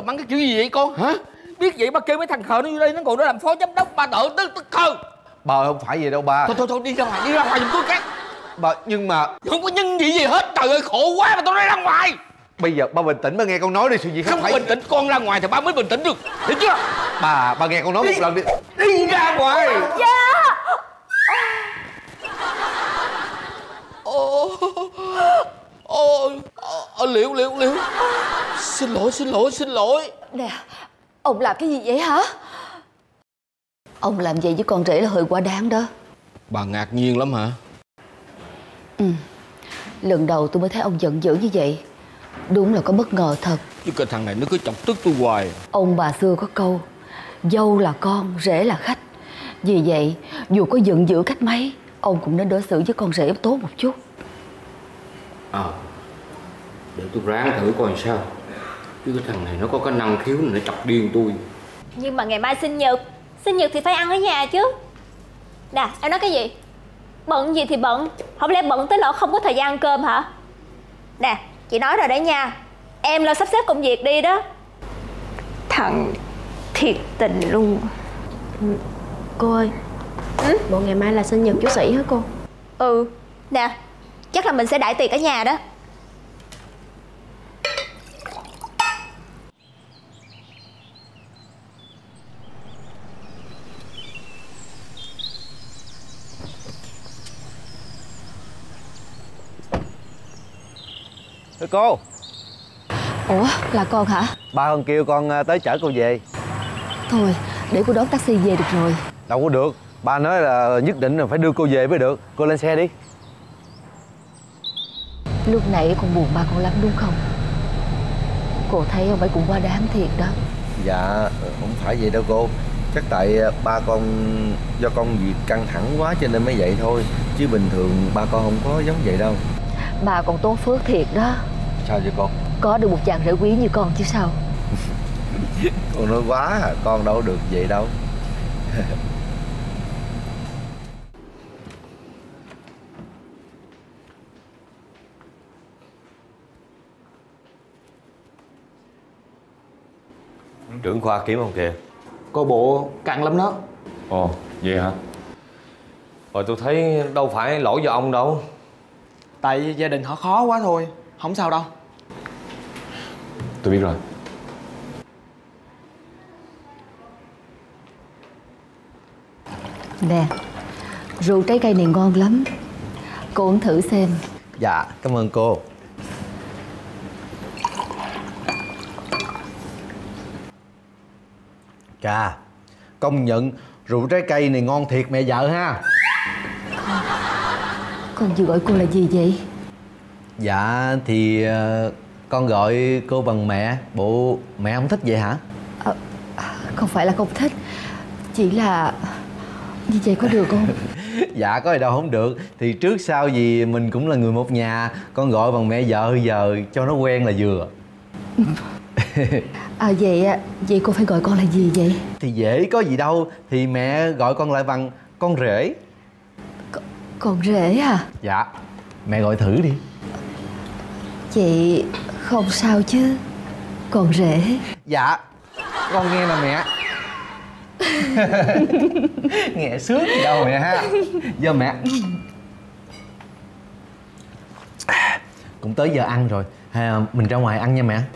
làm ăn cái kiểu gì vậy con hả? Biết vậy ba kêu mấy thằng khờ nó vô đây nó còn nó làm phó giám đốc, ba tự tức khờ. Ba không phải vậy đâu ba. Thôi đi ra ngoài giùm tôi cái. Ba nhưng mà không có nhân gì hết, trời ơi khổ quá mà tôi nói ra ngoài. Bây giờ ba bình tĩnh, ba nghe con nói đi, sự gì không phải bình tĩnh, con ra ngoài thì ba mới bình tĩnh được, hiểu chưa? Ba nghe con nói một lần đi. Đi ra ngoài. Dạ. Liệu xin lỗi. Nè, ông làm cái gì vậy hả? Ông làm vậy với con rể là hơi quá đáng đó. Bà ngạc nhiên lắm hả? Lần đầu tôi mới thấy ông giận dữ như vậy. Đúng là có bất ngờ thật. Chứ cái thằng này nó cứ chọc tức tôi hoài. Ông bà xưa có câu dâu là con, rể là khách. Vì vậy dù có giận dữ cách mấy, ông cũng nên đối xử với con rể tốt một chút. Để tôi ráng thử coi sao. Chứ cái thằng này nó có cái năng khiếu này, nó chọc điên tôi. Nhưng mà ngày mai sinh nhật thì phải ăn ở nhà chứ. Nè, em nói cái gì? Bận gì thì bận, không lẽ bận tới nỗi không có thời gian ăn cơm hả? Nè, chị nói rồi đấy nha, em lo sắp xếp công việc đi đó. Thằng thiệt tình luôn. Cô ơi, bộ ngày mai là sinh nhật chú Sĩ hả cô? Nè, chắc là mình sẽ đãi tiệc ở nhà đó. Thưa cô. Ủa, là con hả? Ba con kêu con tới chở cô về. Thôi, để cô đón taxi về được rồi. Đâu có được, ba nói là nhất định là phải đưa cô về mới được. Cô lên xe đi. Lúc nãy con buồn ba con lắm đúng không? Cô thấy ông ấy cũng quá đáng thiệt đó. Dạ, không phải vậy đâu cô. Chắc tại ba con do công việc căng thẳng quá cho nên mới vậy thôi. Chứ bình thường ba con không có giống vậy đâu. Bà còn tốt phước thiệt đó. Sao vậy con? Có được một chàng rể quý như con chứ sao. Con nói quá à, con đâu được vậy đâu. Trưởng khoa kiếm ông kìa. Coi bộ căng lắm đó. Ồ, vậy hả? Rồi tôi thấy đâu phải lỗi do ông đâu. Tại gia đình họ khó quá thôi, không sao đâu. Tôi biết rồi. Nè, rượu trái cây này ngon lắm. Cô uống thử xem. Dạ, cảm ơn cô. Chà, công nhận rượu trái cây này ngon thiệt mẹ vợ ha. Con vừa gọi cô là gì vậy? Dạ thì con gọi cô bằng mẹ. Bộ mẹ không thích vậy hả? Không phải là không thích, chỉ là như vậy có được không? Dạ có gì đâu không được. Thì trước sau gì mình cũng là người một nhà. Con gọi bằng mẹ vợ giờ cho nó quen là vừa. Vậy cô phải gọi con là gì vậy? Thì dễ có gì đâu. Thì mẹ gọi con lại bằng con rể. Con rể à? Dạ, mẹ gọi thử đi. Chị không sao chứ? Con rể. Dạ, con nghe nè mẹ. Nghe sướng gì đâu mẹ ha. Giờ mẹ cũng tới giờ ăn rồi, hay mình ra ngoài ăn nha mẹ.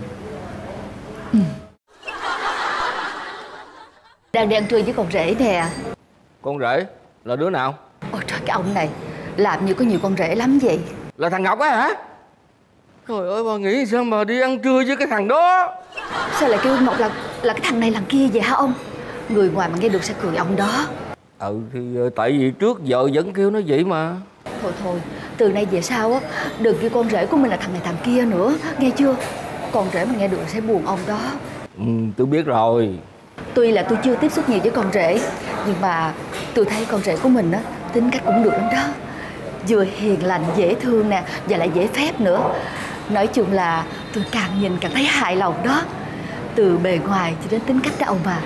Đang đi ăn trưa với con rể nè. Con rể là đứa nào? Ôi trời, cái ông này làm như có nhiều con rể lắm vậy. Là thằng Ngọc á hả? Trời ơi, bà nghĩ sao mà đi ăn trưa với cái thằng đó? Sao lại kêu Ngọc là cái thằng này làm kia vậy hả ông? Người ngoài mà nghe được sẽ cười ông đó. Thì tại vì trước vợ vẫn kêu nó vậy mà. Thôi, từ nay về sau á, đừng kêu con rể của mình là thằng này thằng kia nữa, nghe chưa? Con rể mà nghe được sẽ buồn ông đó. Tôi biết rồi. Tuy là tôi chưa tiếp xúc nhiều với con rể, nhưng mà tôi thấy con rể của mình á, tính cách cũng được lắm đó. Vừa hiền lành, dễ thương nè, và lại dễ phép nữa. Nói chung là tôi càng nhìn càng thấy hài lòng đó. Từ bề ngoài cho đến tính cách đó ông bà.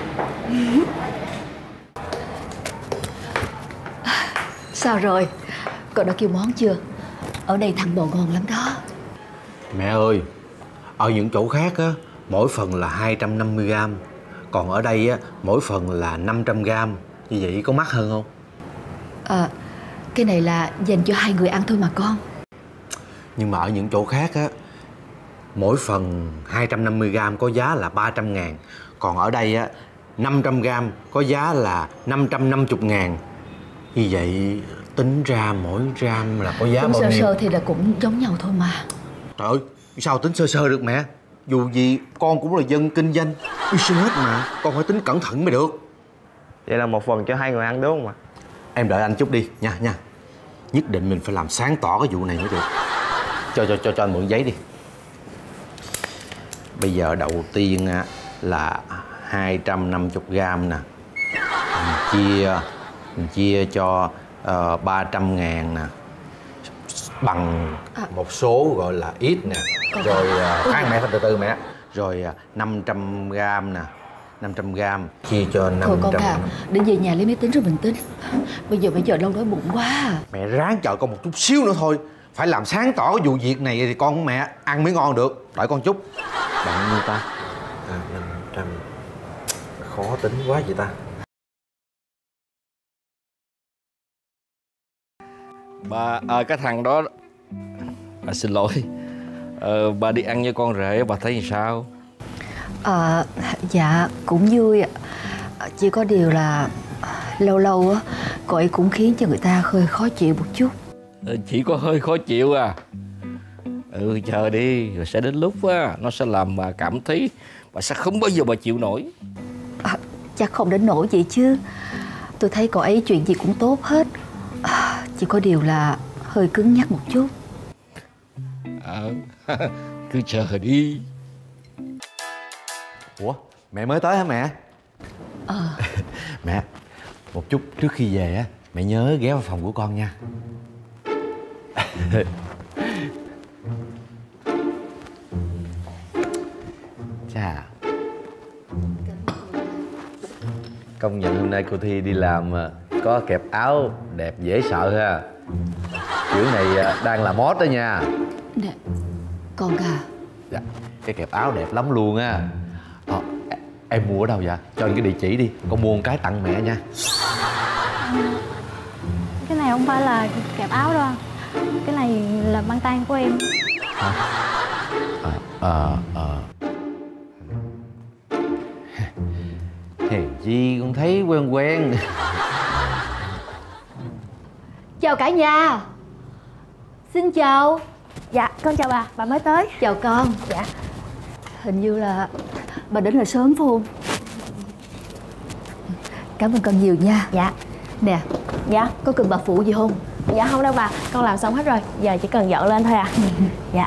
Sao rồi? Con đã kêu món chưa? Ở đây thằng bò ngon lắm đó. Mẹ ơi, ở những chỗ khác á, mỗi phần là 250g. Còn ở đây á, mỗi phần là 500g. Như vậy có mắc hơn không? Cái này là dành cho 2 người ăn thôi mà con. Nhưng mà ở những chỗ khác á, mỗi phần 250g có giá là 300.000. Còn ở đây á, 500g có giá là 550.000. Như vậy tính ra mỗi gram là có giá Tính bao sơ nhiêu? sơ thì là cũng giống nhau thôi mà. Trời ơi, sao tính sơ sơ được mẹ? Dù gì con cũng là dân kinh doanh business mà, con phải tính cẩn thận mới được. Vậy là một phần cho 2 người ăn đúng không ạ? Em đợi anh chút đi nha. Nhất định mình phải làm sáng tỏ cái vụ này mới được. Cho anh mượn giấy đi. Bây giờ đầu tiên á, là 250g nè. Mình chia cho 300.000 nè. Bằng một số gọi là ít nè. Rồi khoan mẹ, từ từ mẹ. Rồi 500g nè. 500g chia cho 500. Thôi con à, đến về nhà lấy máy tính rồi mình tính. Bây giờ lâu đói bụng quá à. Mẹ ráng chờ con một chút xíu nữa thôi. Phải làm sáng tỏ cái vụ việc này thì con của mẹ ăn mới ngon được. Đợi con chút. Bằng nhiêu ta? 500. Khó tính quá vậy ta. Cái thằng đó xin lỗi. Bà đi ăn với con rể bà thấy sao? Dạ cũng vui ạ. Chỉ có điều là lâu lâu á, cô ấy cũng khiến cho người ta hơi khó chịu một chút. Chỉ có hơi khó chịu à? Chờ đi, rồi sẽ đến lúc á nó sẽ làm bà cảm thấy bà sẽ không bao giờ bà chịu nổi. Chắc không đến nỗi vậy chứ. Tôi thấy cô ấy chuyện gì cũng tốt hết. Chỉ có điều là hơi cứng nhắc một chút. Cứ chờ đi. Ủa, mẹ mới tới hả mẹ? Mẹ, một chút trước khi về á, mẹ nhớ ghé vào phòng của con nha. Chà, công nhận hôm nay cô Thi đi làm có kẹp áo đẹp dễ sợ ha. Kiểu này đang là mốt đó nha. Nè, con à. Dạ, cái kẹp áo đẹp lắm luôn á. Em mua ở đâu vậy? Cho anh cái địa chỉ đi, con mua một cái tặng mẹ nha. Cái này không phải là kẹp áo đâu. Cái này là băng tay của em. Hèn chi con thấy quen quen. Chào cả nhà. Xin chào. Dạ, con chào bà mới tới. Chào con. Dạ. Hình như là bà đến là sớm phải không? Cảm ơn con nhiều nha. Dạ. Nè. Dạ. Có cần bà phụ gì không? Dạ không đâu bà, con làm xong hết rồi. Giờ chỉ cần dọn lên thôi à. Dạ.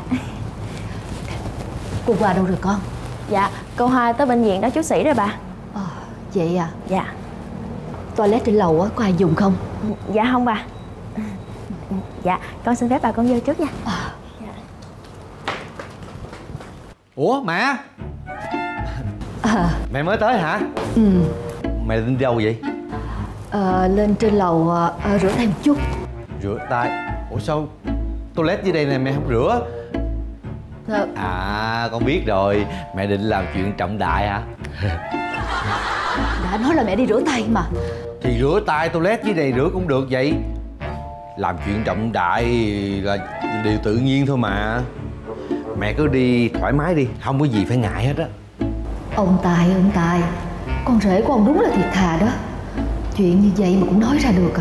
Cô Hoa đâu rồi con? Dạ, cô Hoa tới bệnh viện đó chú Sĩ rồi bà. Vậy à? Dạ. Toilet trên lầu á, có ai dùng không? Dạ không bà. Dạ, con xin phép bà con vô trước nha. Dạ. Ủa mẹ? Mẹ mới tới hả? Mẹ định đi đâu vậy? Lên trên lầu rửa tay một chút. Rửa tay? Ủa sao toilet dưới đây này mẹ không rửa? À, con biết rồi. Mẹ định làm chuyện trọng đại hả? Đã nói là mẹ đi rửa tay mà. Thì rửa tay toilet dưới này rửa cũng được vậy. Làm chuyện trọng đại là điều tự nhiên thôi mà. Mẹ cứ đi thoải mái đi, không có gì phải ngại hết á. Ông Tài, con rể của ông đúng là thiệt thà đó. Chuyện như vậy mà cũng nói ra được à?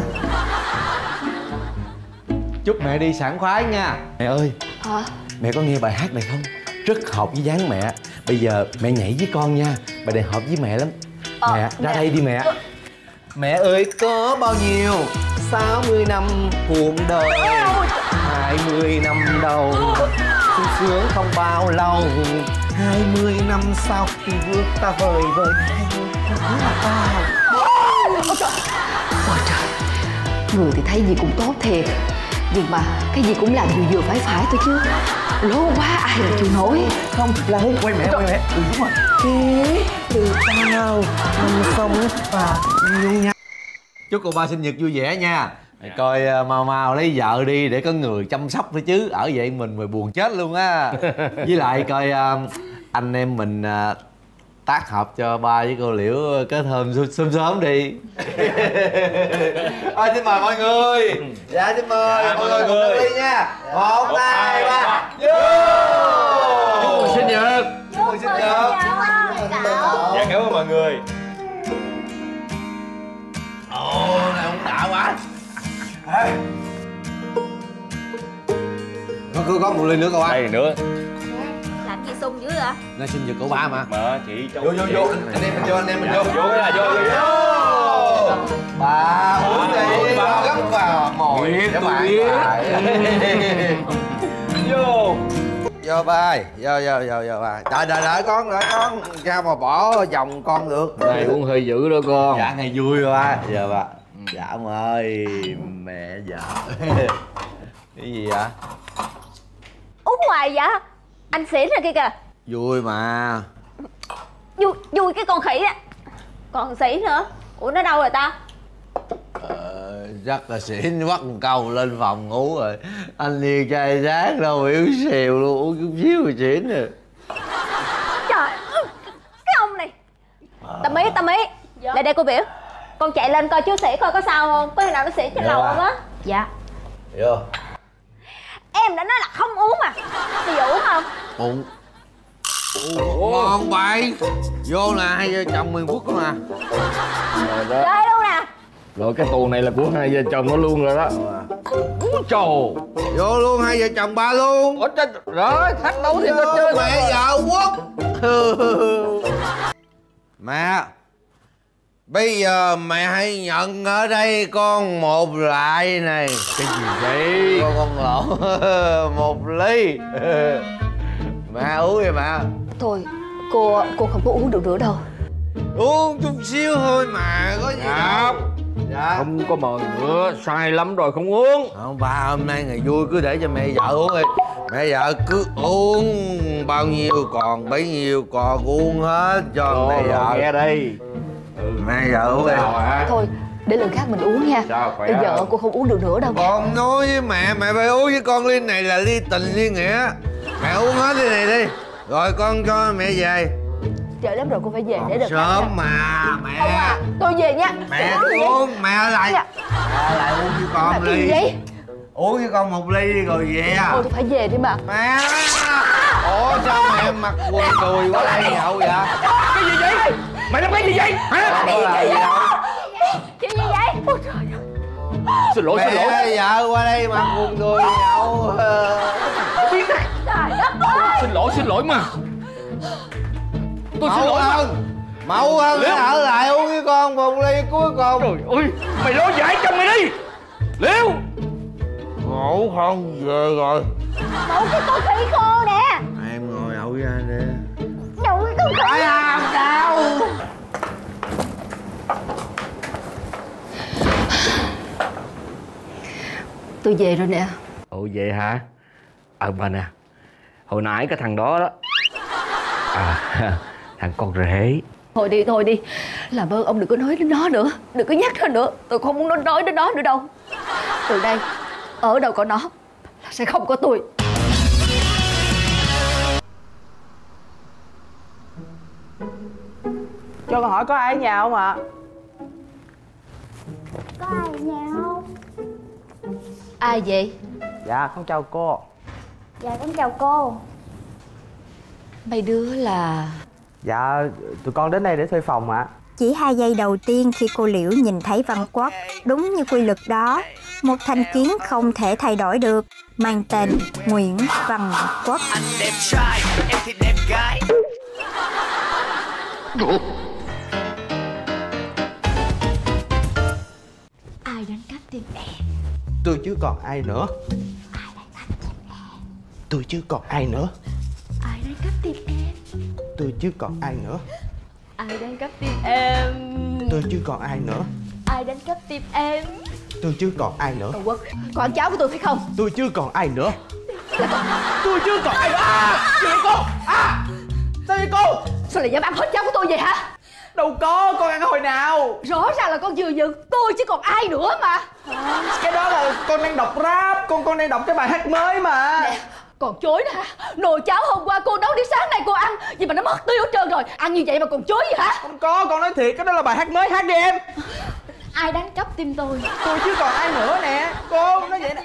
Chúc mẹ đi sảng khoái nha. Mẹ ơi, mẹ có nghe bài hát này không? Rất hợp với dáng mẹ. Bây giờ mẹ nhảy với con nha. Bài này hợp với mẹ lắm. Mẹ, ra đây đi mẹ. Mẹ ơi, có bao nhiêu 60 năm cuộc đời, 20 năm đầu sung sướng không bao lâu, 20 năm sau thì bước ta vời vời 20 năm là bao. Ôi trời, người thì thấy gì cũng tốt thiệt, nhưng mà cái gì cũng làm vừa phải thôi chứ. Lố quá ai mà chịu nổi. Không, là không. Quay mẹ. Ừ, đúng rồi. Kế từ tao mình sống và yêu nhau. Chúc cô ba sinh nhật vui vẻ nha. Coi mau lấy vợ đi để có người chăm sóc thôi chứ. Ở vậy mình buồn chết luôn á. Với lại coi anh em mình tác hợp cho ba với cô Liễu kết hôn sớm sớm đi. Thôi xin mời mọi người. Dạ xin mời mọi người cùng đứng ly nha. 1, 2, 3 vô. Chúc mừng sinh nhật. Chúc mừng sinh nhật. Dạ cảm ơn mọi người. Ồ, này cũng đã quá. Có một ly nữa cậu ba. Đây nữa. Làm gì sung dữ vậy? Nay sinh nhật cậu ba mà. Mà chị Vô anh em mình vô, anh em mình vô. Vô cái là vô. Ba uống đi, ba gấp vào mồi để bạn. Vô. Vô ba, vô ba. Đợi con ra mà bỏ vòng con được. Này uống hơi dữ đó con. Dạ này vui rồi ba. Giờ ba. Dạ ơi, mẹ vợ. Cái gì vậy? Uống ngoài vậy? Anh xỉn rồi kia kìa. Vui mà. Vui cái con khỉ á. Còn xỉn nữa. Ủa nó đâu rồi ta? Rất là xỉn, bắt một câu lên phòng ngủ rồi. Anh đi chai sáng đâu yếu xìu luôn, uống chút xíu rồi xỉn rồi. Trời, cái ông này. Tâm ý. Lại đây cô biểu. Con chạy lên coi chú sĩ coi có sao không? Có khi nào nó xỉn trên lầu không á? Dạ. Vô. Em đã nói là không uống mà. Bây giờ uống không? Uống. Ngon vậy. Vô nè, hai vợ chồng 10 phút nữa nè. Rồi đó. Chơi luôn nè. Rồi cái tuồng này là của hai vợ chồng nó luôn rồi đó. Trời. Vô luôn, hai vợ chồng ba luôn. Ủa trời. Rồi thách đấu thì có chơi. Mẹ vợ quốc. Mẹ. Bây giờ mẹ hãy nhận ở đây con một lại này. Cái gì vậy? Con lộn. Một ly. Mẹ uống đi mẹ. Thôi, cô không có uống được nữa đâu. Uống chút xíu thôi mà, có gì đâu. Dạ. Không có mời nữa, sai lắm rồi không uống. Không ba, hôm nay ngày vui cứ để cho mẹ vợ uống đi. Mẹ vợ cứ uống bao nhiêu còn bấy nhiêu, còn uống hết cho mẹ vợ. Nghe đây. Mẹ vợ uống đi. Thôi, để lần khác mình uống nha. Sao, khỏe Bây giờ không? cô không uống được nữa đâu. Con nói với mẹ phải uống với con ly này là ly tình ly nghĩa. Mẹ uống hết ly này đi. Rồi con cho mẹ về. Trễ lắm rồi, cô phải về để được. Sớm mà mẹ. Không à, tôi về nha. Mẹ uống, mẹ ở lại. Dạ. Mẹ lại uống với con Làm cái gì ly. vậy? Uống với con một ly đi rồi về. Thôi tôi phải về đi mà. Mẹ. Ủa sao mẹ mặc quần đùi qua đây nhậu vậy? Cái gì vậy? Mày làm cái gì vậy? Hả? Có là gì đâu. Chuyện gì vậy? Ôi trời ơi. Xin lỗi. Mẹ vợ qua đây mặc quần đùi nhậu. Biết này. Trời đất ơi. Xin lỗi mà. Tôi xin lỗi mà. Mẫu hơn Liễu. ở lại uống với con một ly cuối cùng. Trời ơi, mày nói giải cho mày đi. Liễu. Ngủ không về rồi. Mẫu cái con khỉ khô nè. Em ngồi nhậu với anh đi. Nhậu cái con khỉ. Phải làm sao? Tôi về rồi nè. Ồ vậy hả? Bà nè. Hồi nãy cái thằng đó đó. Thằng con rể. Thôi đi. Làm ơn ông đừng có nói đến nó nữa. Đừng có nhắc nó nữa. Tôi không muốn nói đến nó nữa đâu. Từ đây, ở đâu có nó là sẽ không có tôi. Cho con hỏi có ai ở nhà không ạ? Có ai ở nhà không? Ai vậy? Dạ con chào cô. Dạ con chào cô. Mấy đứa là... Dạ tụi con đến đây để thuê phòng ạ. Chỉ 2 giây đầu tiên khi cô Liễu nhìn thấy Văn Quốc, đúng như quy luật đó, một thành kiến không thể thay đổi được, mang tên Nguyễn Văn Quốc. Anh đẹp trai, em thì đẹp gái. Ai đánh cắp tim em? Tôi chứ còn ai nữa. Tôi chứ còn ai nữa. Ai đánh cắp tim em? Tôi chứ còn ai nữa. Ai đánh cắp tim em? Tôi chứ còn ai nữa. Ai đánh cắp tim em? Tôi chứ còn ai nữa. Cậu Quốc, con ăn cháo của tôi phải không? Tôi chứ còn ai nữa. Tôi chứ còn ai nữa. Gì vậy cô? Sao vậy cô? Sao lại dám ăn hết cháo của tôi vậy hả? Đâu có, con ăn hồi nào. Rõ ràng là con vừa giận tôi chứ còn ai nữa mà. Cái đó là con đang đọc rap. Con đang đọc cái bài hát mới mà. Nè, Còn chối nè hả? Nồi cháo hôm qua cô nấu đến sáng nay cô ăn, vậy mà nó mất tiêu hết trơn rồi. Ăn như vậy mà còn chối gì hả? Không có, con nói thiệt, cái đó là bài hát mới, hát đi em. Ai đánh cắp tim tôi? Tôi chứ còn ai nữa nè. Cô nói vậy nè.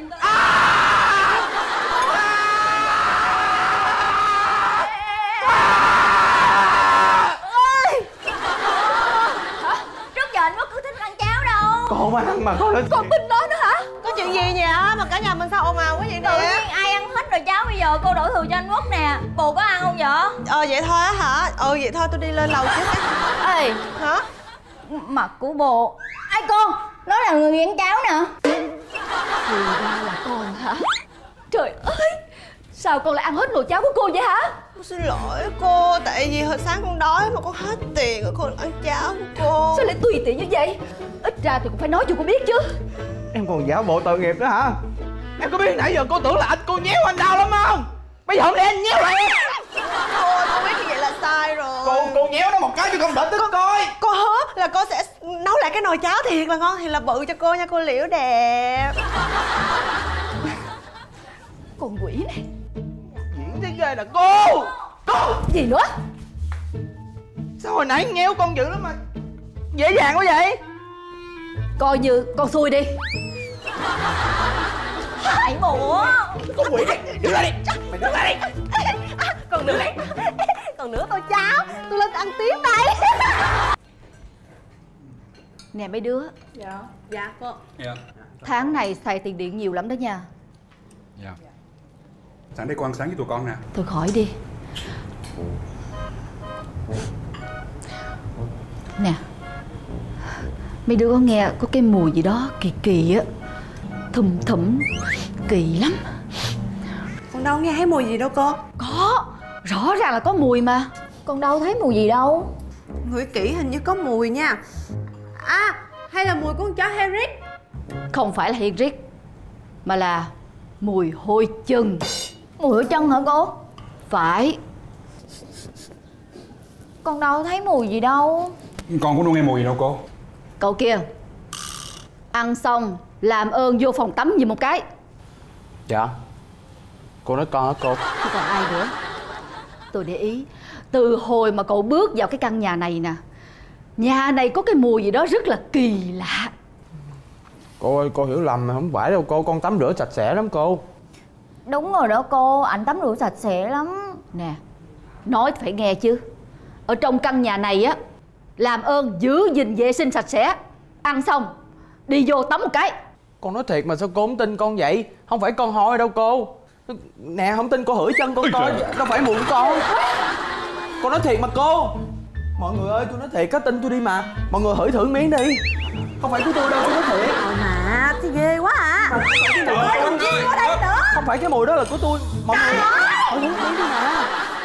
Trước giờ anh Quốc cứ thích ăn cháo đâu. Con mà ăn mà con nói Con tin nó nữa hả? Có chuyện gì vậy mà cả nhà mình sao ồn ào quá vậy Tự nè? nhiên ai ăn hết nồi cháo bây giờ cô đổ thừa cho anh Quốc nè. Bồ có ăn không vậy? Vậy thôi á hả? Vậy thôi tôi đi lên lầu trước. Ê, Hả? mặt của bồ. Ai con? Nó là người nghiện cháo nè. Thì ra là con hả? Trời ơi, sao con lại ăn hết nồi cháo của cô vậy hả? Con xin lỗi cô, tại vì hồi sáng con đói mà con hết tiền rồi con ăn cháo của cô. Sao lại tùy tiện như vậy? Ít ra thì cũng phải nói cho cô biết chứ. Em còn giả bộ tội nghiệp nữa hả? Em có biết nãy giờ cô tưởng là cô nhéo anh đau lắm không? Bây giờ không lẽ anh nhéo lại em. Cô biết như vậy là sai rồi. Cô nhéo nó một cái cho con đỡ tức coi. Cô hứa là cô sẽ nấu lại cái nồi cháo thiệt là ngon, thiệt là bự cho cô nha cô Liễu đẹp. Con quỷ này. Diễn thế ghê là cô. Gì nữa? Sao hồi nãy nhéo con dữ lắm mà dễ dàng quá vậy? Coi như con xui đi. Hại bồ. Con quỷ này, đứng lại đi. Mày đứng lại đi. Còn nữa, còn nữa tô cháo, tôi lên ăn tiếp đây. Nè mấy đứa. Dạ cô. Tháng này xài tiền điện nhiều lắm đó nha. Dạ. Sẵn đây cô ăn sáng với tụi con nè. Thôi khỏi đi. Nè, mấy đứa có nghe có cái mùi gì đó kỳ kỳ á, thum thủm, kỳ lắm. Con đâu nghe thấy mùi gì đâu cô. Có, rõ ràng là có mùi mà. Con đâu thấy mùi gì đâu. Ngửi kỹ hình như có mùi nha. À, hay là mùi của con chó Henrik? Không phải là Henrik, mà là mùi hôi chân. Mùi hôi chân hả cô? Phải. Con đâu thấy mùi gì đâu. Con cũng đâu nghe mùi gì đâu cô. Cậu kia, ăn xong làm ơn vô phòng tắm giùm một cái. Dạ. Cô nói con hả cô? Chứ còn ai nữa. Tôi để ý, từ hồi mà cậu bước vào cái căn nhà này nè, nhà này có cái mùi gì đó rất là kỳ lạ. Cô ơi, cô hiểu lầm mà không phải đâu cô, con tắm rửa sạch sẽ lắm cô. Đúng rồi đó cô, anh tắm rửa sạch sẽ lắm. Nè, nói phải nghe chứ. Ở trong căn nhà này á, làm ơn giữ gìn vệ sinh sạch sẽ. Ăn xong đi vô tắm một cái. Con nói thiệt mà sao cô không tin con vậy? Không phải con hôi đâu cô. Nè, không tin cô hửi chân con coi, đâu phải mùi của con. Con nói thiệt mà cô. Mọi người ơi, tôi nói thiệt, có tin tôi đi mà. Mọi người hửi thử miếng đi. Không phải của tôi đâu, tôi nói thiệt. Mà, thì ghê quá à. Không phải cái mùi đó là của tôi. Mọi người hửi miếng đi mà.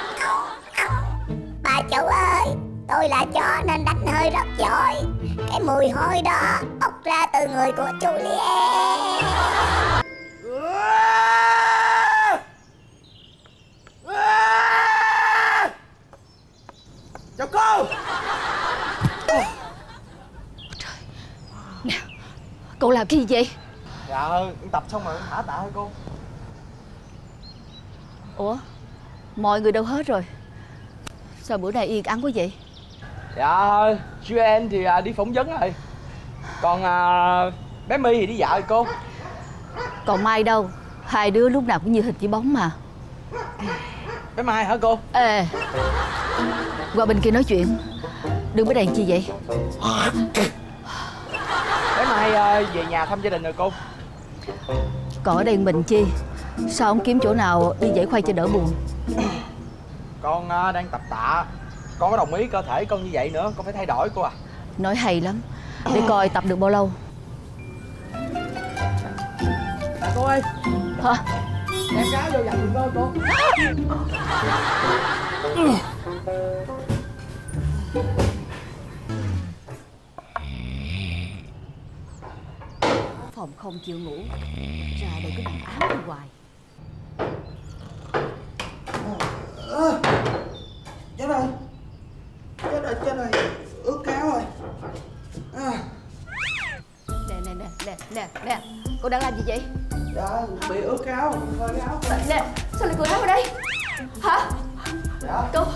Bà chủ ơi, tôi là chó nên đánh hơi rất giỏi. Cái mùi hôi đó ốc ra từ người của Juliet. Chào cô. Nè, cậu làm cái gì vậy? Dạ, tập xong rồi thả tạ thôi cô. Ủa, mọi người đâu hết rồi? Sao bữa nay yên ắng quá vậy? Dạ, Joanne thì đi phỏng vấn rồi. Còn bé My thì đi dạo rồi cô. Còn Mai đâu? Hai đứa lúc nào cũng như hình với bóng mà. Bé Mai hả cô? Ê, qua bên kia nói chuyện. Đừng có đèn chi vậy? Bé Mai về nhà thăm gia đình rồi cô. Còn ở đây mình chi? Sao không kiếm chỗ nào đi dãy khoai cho đỡ buồn? Con đang tập tạ. Con có đồng ý cơ thể con như vậy nữa, con phải thay đổi cô à. Nói hay lắm. Để coi tập được bao lâu. Cô ơi. Hả? Đem cá vô dặn giùm cô. Phòng không chịu ngủ, ra đây cứ nằm áo đi hoài. Chết rồi. Chết rồi. Ướt cáo rồi. Nè. Cô đang làm gì vậy? Dạ, bị ướt cáo. Phơi cái áo. Nè, Sao lại cười hết vào đây? Hả? Dạ. Cô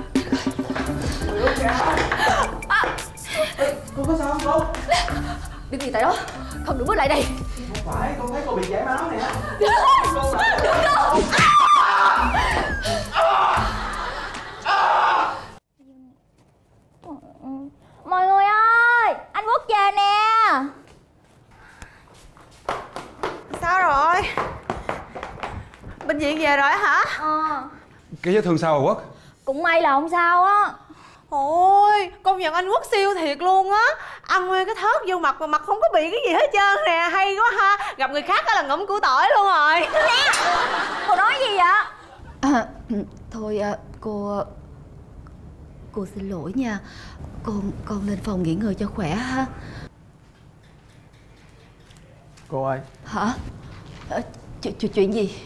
Cô có sao không cô? đứng gì tại đó, không được bước lại đây. Không phải, con thấy cô bị chảy máu nè. Đừng cô. Mọi người ơi, anh Quốc về nè. Sao rồi? Bệnh viện về rồi hả? Cái vết thương sao rồi Quốc? Cũng may là không sao á. Ôi, công nhận anh Quốc siêu thiệt luôn á. Ăn nguyên cái thớt vô mặt mà mặt không có bị cái gì hết trơn nè. Hay quá ha. Gặp người khác là ngậm củ tỏi luôn rồi. Nè, cô nói gì vậy? Thôi cô xin lỗi nha. Con lên phòng nghỉ ngơi cho khỏe ha. Cô ơi. Hả? Chuyện gì?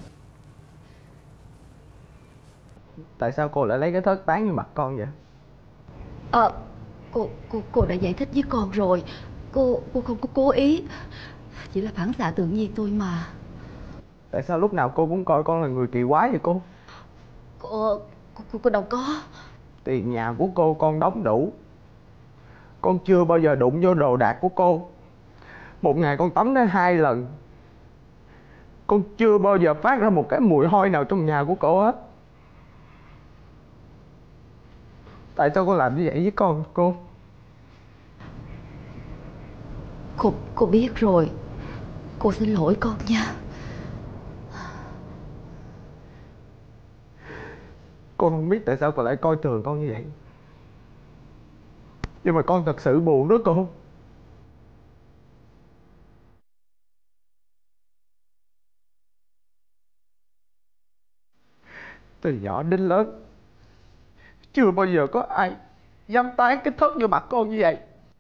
Tại sao cô lại lấy cái thớt tán vô mặt con vậy? Cô đã giải thích với con rồi. Cô không có cố ý, chỉ là phản xạ tự nhiên thôi mà. Tại sao lúc nào cô cũng coi con là người kỳ quái vậy cô? Cô đâu có. Tiền nhà của cô con đóng đủ. Con chưa bao giờ đụng vô đồ đạc của cô. Một ngày con tắm đến 2 lần. Con chưa bao giờ phát ra một cái mùi hôi nào trong nhà của cô hết. Tại sao con làm như vậy với con cô? Cô biết rồi. Cô xin lỗi con nha. Con không biết tại sao con lại coi thường con như vậy. Nhưng mà con thật sự buồn đó cô. Từ nhỏ đến lớn chưa bao giờ có ai dám tán cái thớt vô mặt con như vậy.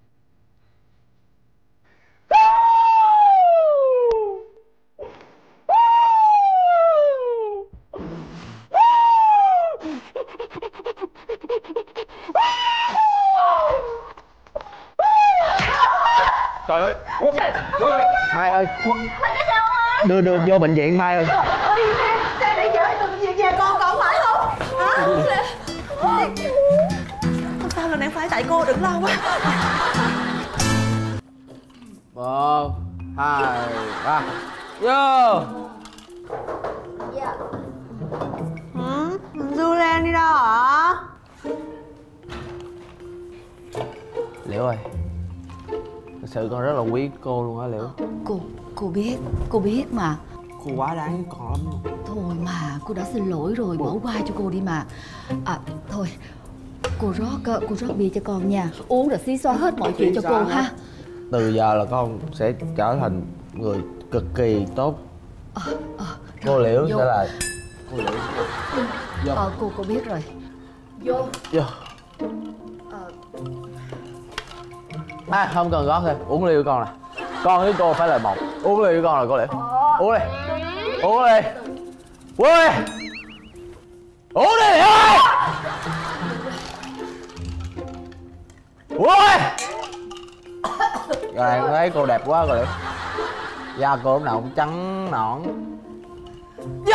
Trời ơi, Mai ơi, đưa vô bệnh viện Mai ơi. Sao để chở tôi bệnh viện về con phải không? Hả? Không sao, lần này phải tại cô, đừng lo quá. 1, 2, 3. Vô. Dạ. Du Lan đi đâu hả? Liễu ơi, thật sự con rất là quý cô luôn á Liễu. Cô biết mà. Cô quá đáng với con lắm luôn. Thôi mà, cô đã xin lỗi rồi, bỏ qua cho cô đi mà. Thôi, cô rót bia cho con nha. Uống rồi xí xóa hết mọi chuyện cho cô ha. Từ giờ là con sẽ trở thành người cực kỳ tốt. Cô Liễu sẽ là cô Liễu. Cô biết rồi. Vô. Không cần gót thêm, uống ly của con nè. Con với cô phải là một. Uống ly của con là cô Liễu. Uống đi. Uống đi. Uống đi. Uống đi Liễu ơi. Uống đi. Rồi thấy cô đẹp quá rồi Liễu. Da cô lúc nào cũng trắng nõn. Vô.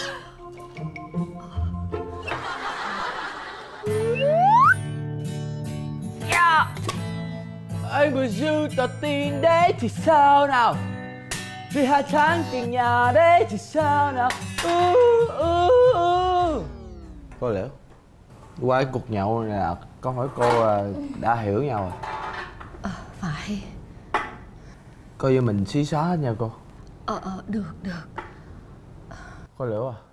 Anh vừa dư tờ tiền đấy thì sao nào? Vì 2 tháng tiền nhà đấy thì sao nào? Cô Liễu, qua cái cuộc nhậu này là con hỏi cô đã hiểu nhau rồi. Phải. Coi như mình xí xóa hết nha cô. Được. Cô Liễu à,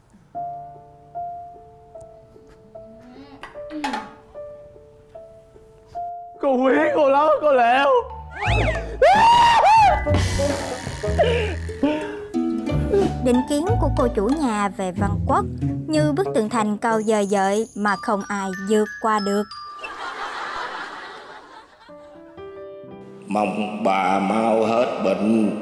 cô quý cô lắm cô Liễu. Định kiến của cô chủ nhà về Văn Quốc như bức tường thành cao dời dợi mà không ai vượt qua được. Mong bà mau hết bệnh.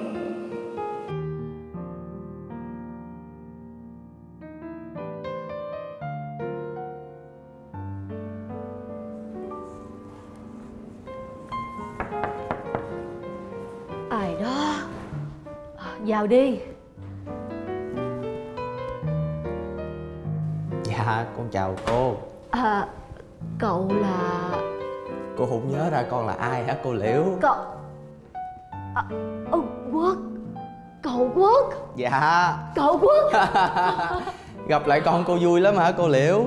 Ai đó? Vào đi. Dạ con chào cô. Cậu là... Cô không nhớ ra con là ai hả cô Liễu? Cậu... Quốc. Cậu Quốc. Dạ. Cậu Quốc. Gặp lại con cô vui lắm hả cô Liễu?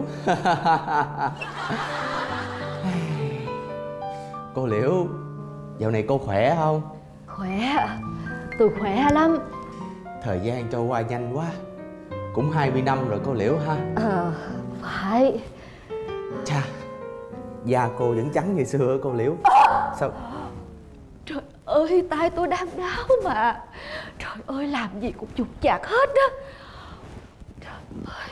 Cô Liễu, dạo này cô khỏe không? Khỏe. Tôi khỏe lắm. Thời gian trôi qua nhanh quá. Cũng 20 năm rồi cô Liễu ha. Phải. Chà, da cô vẫn trắng như xưa cô Liễu. Sao? Trời ơi, tay tôi đau đau mà. Trời ơi, làm gì cũng trục chặt hết á. Trời ơi.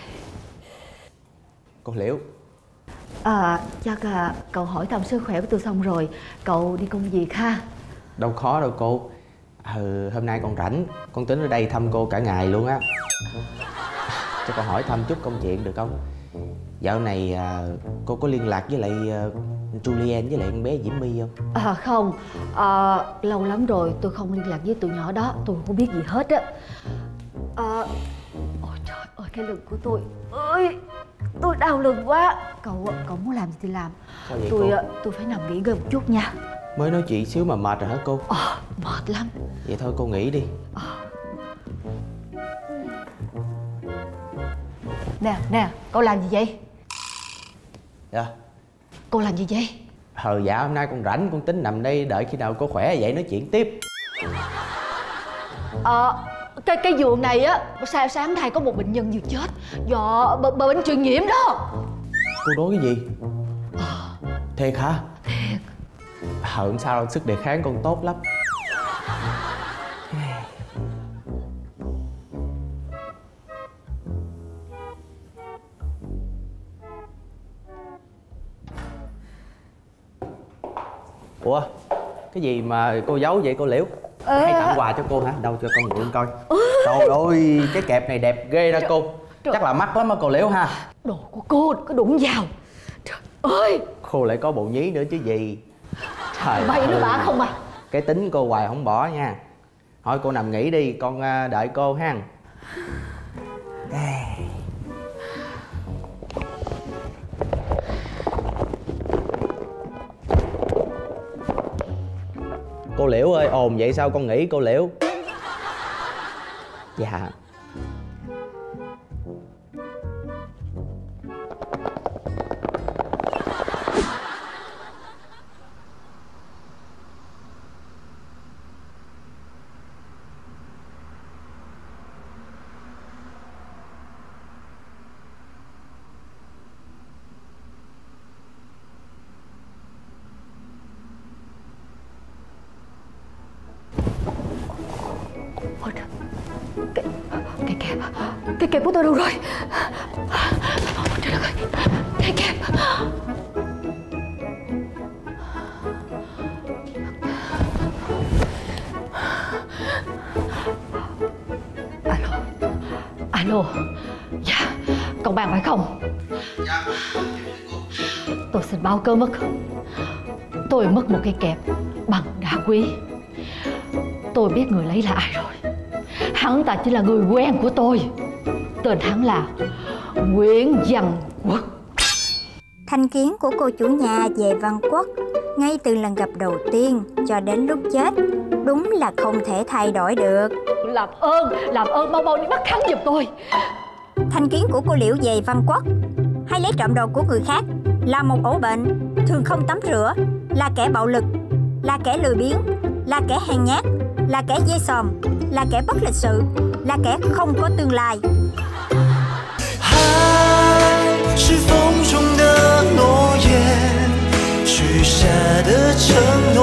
Cô Liễu. Chắc cậu hỏi thăm sức khỏe của tôi xong rồi, cậu đi công việc ha. Đâu khó đâu cô. Hôm nay con rảnh, con tính ở đây thăm cô cả ngày luôn á. Cho con hỏi thăm chút công chuyện được không? Dạo này cô có liên lạc với lại Julian với lại con bé Diễm My không? Không, lâu lắm rồi tôi không liên lạc với tụi nhỏ đó. Tôi không biết gì hết á. Ôi trời ơi, cái lưng của tôi ơi, tôi đau lưng quá. Cậu muốn làm gì thì làm. Tôi phải nằm nghỉ ngơi một chút nha. Mới nói chuyện xíu mà mệt rồi hả cô? Mệt lắm. Vậy thôi cô nghỉ đi. Nè, cậu làm gì vậy? Dạ. Cô làm gì vậy? Dạ hôm nay con rảnh, con tính nằm đây đợi khi nào cô khỏe vậy nói chuyện tiếp. Cái giường này á, sáng nay có một bệnh nhân vừa chết do bệnh truyền nhiễm đó. Cô nói cái gì? Thiệt hả? Thiệt. Không sao đâu, sức đề kháng con tốt lắm. Ủa, cái gì mà cô giấu vậy cô Liễu? Hay tặng quà cho cô hả? Đâu cho con mượn coi. Trời ơi, cái kẹp này đẹp ghê ra cô. Chắc là mắc lắm á cô Liễu ha. Đồ của cô cứ đụng vào. Trời ơi, cô lại có bộ nhí nữa chứ gì. Trời bậy nó bả không à. Cái tính cô hoài không bỏ nha. Thôi cô nằm nghỉ đi, con đợi cô ha. Cô Liễu ơi, ồn vậy sao con nghỉ cô Liễu? Dạ. Cái kẹp của tôi đâu rồi? Trời đất ơi, cái kẹp. Alo. Dạ, công an phải không? Dạ. Tôi xin báo cơ mất. Tôi mất một cây kẹp bằng đá quý. Tôi biết người lấy là ai rồi. Hắn ta chỉ là người quen của tôi. Tên hắn là Nguyễn Văn Quốc. Thành kiến của cô chủ nhà về Văn Quốc ngay từ lần gặp đầu tiên cho đến lúc chết đúng là không thể thay đổi được. Làm ơn mau đi bắt hắn giùm tôi. Thành kiến của cô Liễu về Văn Quốc hay lấy trộm đồ của người khác là một ổ bệnh, thường không tắm rửa, là kẻ bạo lực, là kẻ lười biếng, là kẻ hèn nhát, là kẻ dê sòm, là kẻ bất lịch sự, là kẻ không có tương lai. 爱是风中的诺言，许下的承诺。